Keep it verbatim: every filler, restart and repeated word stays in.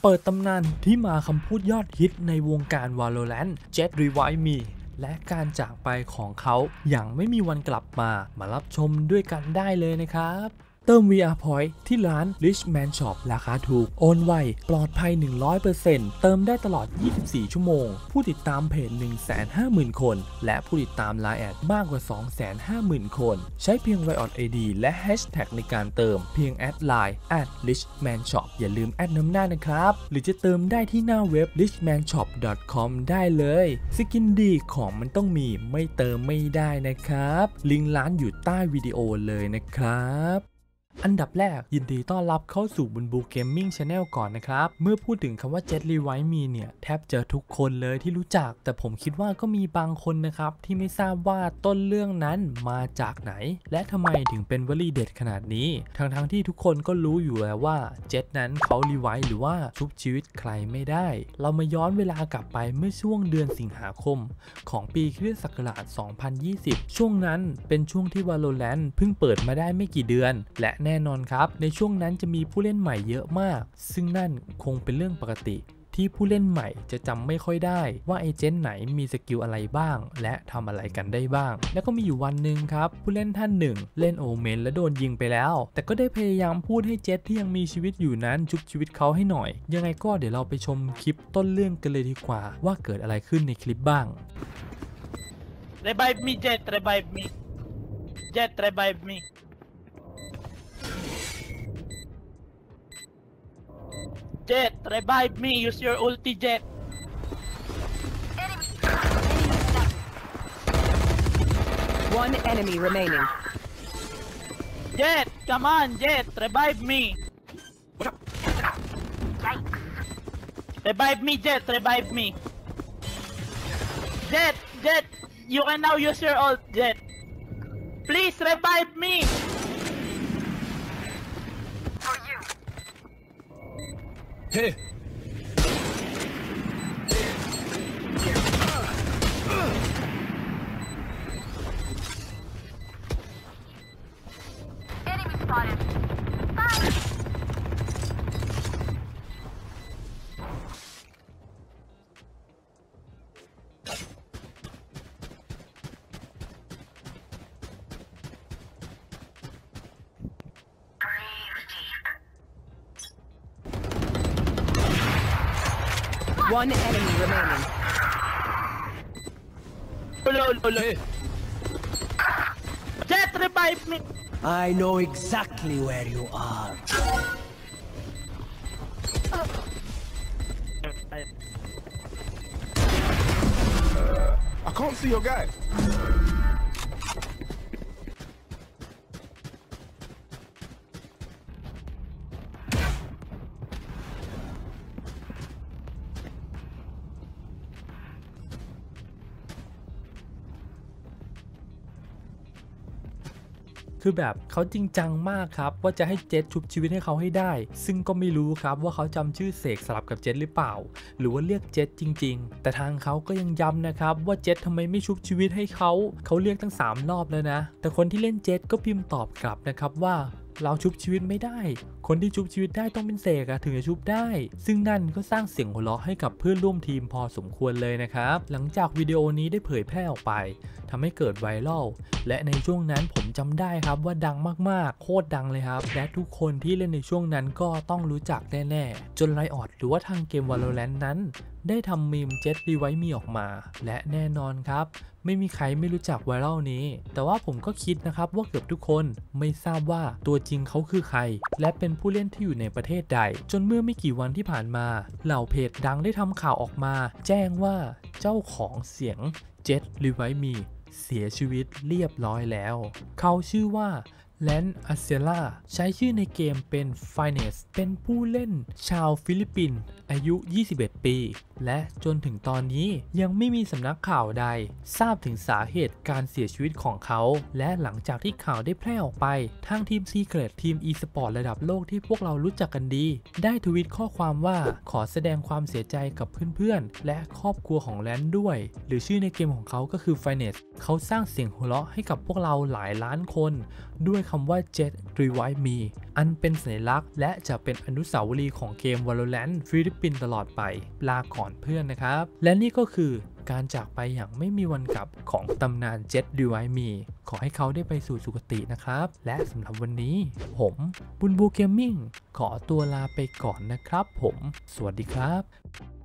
เปิดตำนานที่มาคำพูดยอดฮิตในวงการ Valorant Jett Revive Me และการจากไปของเขาอย่างไม่มีวันกลับมามารับชมด้วยกันได้เลยนะครับเติม วี อาร์ Point ที่ร้าน Richman Shop ราคาถูกโอนไวปลอดภัย หนึ่งร้อยเปอร์เซ็นต์ เติมได้ตลอด ยี่สิบสี่ ชั่วโมงผู้ติดตามเพจ หนึ่งแสนห้าหมื่น คนและผู้ติดตาม ไลน์ แอดมากกว่า สองแสนห้าหมื่น คนใช้เพียง Riot ไอ ดี และ Hashtag ในการเติมเพียงแอดไลน์ แอท richman shop อย่าลืมแอดน้ำหน้านะครับหรือจะเติมได้ที่หน้าเว็บ richman shop ดอท คอม ได้เลยสกินดีของมันต้องมีไม่เติมไม่ได้นะครับลิงก์ร้านอยู่ใต้วิดีโอเลยนะครับอันดับแรกยินดีต้อนรับเข้าสู่บุญบูเกมมิ่งชาแนลก่อนนะครับเมื่อพูดถึงคำว่า Jett Revive Me เนี่ยแทบจะทุกคนเลยที่รู้จักแต่ผมคิดว่าก็มีบางคนนะครับที่ไม่ทราบว่าต้นเรื่องนั้นมาจากไหนและทำไมถึงเป็นวลีเด็ดขนาดนี้ทั้งทั้งที่ทุกคนก็รู้อยู่แล้วว่า Jett นั้นเขารีไวฟ์หรือว่าชุบชีวิตใครไม่ได้เรามาย้อนเวลากลับไปเมื่อช่วงเดือนสิงหาคมของปีคริสตศักราช สองพันยี่สิบ ช่วงนั้นเป็นช่วงที่ Valorant เพิ่งเปิดมาได้ไม่กี่เดือนและแน่นอนครับในช่วงนั้นจะมีผู้เล่นใหม่เยอะมากซึ่งนั่นคงเป็นเรื่องปกติที่ผู้เล่นใหม่จะจำไม่ค่อยได้ว่าเอเจนต์ไหนมีสกิลอะไรบ้างและทำอะไรกันได้บ้างแล้วก็มีอยู่วันหนึ่งครับผู้เล่นท่านหนึ่งเล่นโอเมนและโดนยิงไปแล้วแต่ก็ได้พยายามพูดให้เจตที่ยังมีชีวิตอยู่นั้นชุบชีวิตเขาให้หน่อยยังไงก็เดี๋ยวเราไปชมคลิปต้นเรื่องกันเลยดีกว่าว่าเกิดอะไรขึ้นในคลิปบ้าง Revive me, Jett. Revive me. Jett, revive me. Jett, revive me. Use your ulti, Jett. One enemy remaining. Jett, come on, Jett. Revive me. Revive me, Jett. Revive me. Jett, Jett. You can now use your ult, Jett. Please revive me. For you. Hey. Enemy spotted. Bye. One enemy remaining. Ulo, ulo. Hey. Jett, revive me. I know exactly where you are. I can't see your guy. คือแบบเขาจริงจังมากครับว่าจะให้เจตชุบชีวิตให้เขาให้ได้ซึ่งก็ไม่รู้ครับว่าเขาจำชื่อเสกสลับกับเจตหรือเปล่าหรือว่าเรียกเจตจริงๆแต่ทางเขาก็ยังย้ำนะครับว่าเจตทำไมไม่ชุบชีวิตให้เขาเขาเรียกตั้งสามรอบแล้วนะแต่คนที่เล่นเจตก็พิมพ์ตอบกลับนะครับว่าเราชุบชีวิตไม่ได้คนที่ชุบชีวิตได้ต้องเป็นเสกอะถึงจะชุบได้ซึ่งนั่นก็สร้างเสียงหัวเราะให้กับเพื่อนร่วมทีมพอสมควรเลยนะครับหลังจากวิดีโอนี้ได้เผยแพร่ออกไปทำให้เกิดไวรัลและในช่วงนั้นผมจำได้ครับว่าดังมากๆโคตรดังเลยครับและทุกคนที่เล่นในช่วงนั้นก็ต้องรู้จักแน่ๆจน Riot หรือว่าทางเกม Valorant นั้นได้ทำมีม Jett Revive Me ออกมาและแน่นอนครับไม่มีใครไม่รู้จักไวรัลนี้แต่ว่าผมก็คิดนะครับว่าเกือบทุกคนไม่ทราบว่าตัวจริงเขาคือใครและเป็นผู้เล่นที่อยู่ในประเทศใดจนเมื่อไม่กี่วันที่ผ่านมาเหล่าเพจดังได้ทำข่าวออกมาแจ้งว่าเจ้าของเสียง Jett Revive Me เสียชีวิตเรียบร้อยแล้วเขาชื่อว่าแลนอาเซล่าใช้ชื่อในเกมเป็น Finesse เป็นผู้เล่นชาวฟิลิปปินส์อายุยี่สิบเอ็ดปีและจนถึงตอนนี้ยังไม่มีสำนักข่าวใดทราบถึงสาเหตุการเสียชีวิตของเขาและหลังจากที่ข่าวได้แพร่ออกไปทางทีม Secret ทีม e-sport ระดับโลกที่พวกเรารู้จักกันดีได้ทวีตข้อความว่าขอแสดงความเสียใจกับเพื่อนๆและครอบครัวของแลนด้วยหรือชื่อในเกมของเขาก็คือ Finesse เขาสร้างเสียงหัวเราะให้กับพวกเราหลายล้านคนด้วยคำว่า Jet Revive Me อันเป็นสัญลักษณ์และจะเป็นอนุสาวรีย์ของเกม Valorant ฟิลิปปินส์ตลอดไปลาก่อนเพื่อนนะครับและนี่ก็คือการจากไปอย่างไม่มีวันกลับของตำนาน Jet Revive Me ขอให้เขาได้ไปสู่สุคตินะครับและสำหรับวันนี้ผมบุญบูเกมมิ่งขอตัวลาไปก่อนนะครับผมสวัสดีครับ